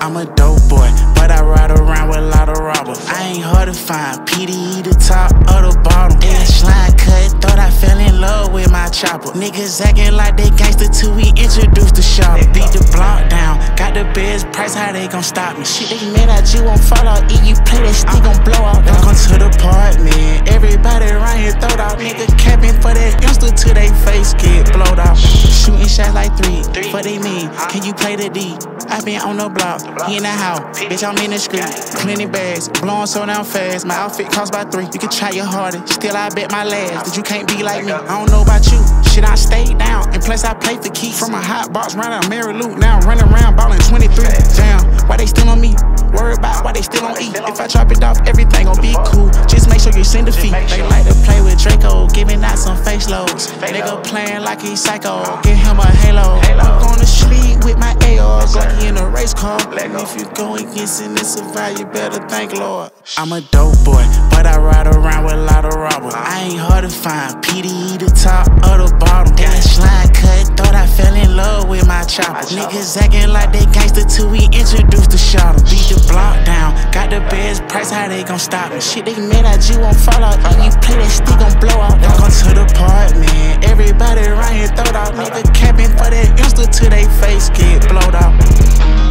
I'm a dope boy, but I ride around with a lot of robbers. I ain't hard to find, PDE the top of the bottom. Dash line cut, thought I fell in love with my chopper. Niggas acting like they gangster till we introduced the shop. Beat the block down, got the best price, how they gon' stop me? Shit, they mad at you on Fallout, if you play that stick gon' blow out. Welcome to the apartment, everybody around here throwed out. Nigga capping for that youngster till they face get blowed out. Shooting shots like three, what they mean? Can you play the D? I been on the block, he in the house, bitch I'm in the street. Plenty bags, blowing so down fast, my outfit cost by 3. You can try your hardest, still I bet my last that you can't be like me. I don't know about you, shit I stayed down, and plus I played for keys. From a hot box round out Mary Luke, now I'm running around ballin' 23. Damn, why they still on me? Worry about why they still on E. If I drop it off, everything gon' be cool. Just make sure you send the fee. They like to play with Draco, giving out some face loads. Nigga playing like he's psycho, get him a halo. I'm gonna sleep with my AR, like he in a race car. And if you go against it and survive, you better thank Lord. I'm a dope boy, but I ride around with a lot of robbers. I ain't hard to find, PDE the top of the bottom. Dash line cut, thought I fell in love with my chopper. Niggas acting like they gangster till we introduced the shot. Beat the block down, got the best price, how they gon' stop me? Shit, they mad at you on Fallout, if you play that stick gon' blow out. Welcome to the apartment, everybody around here throwed out. Nigga capping for that youngster till they face get blowed out.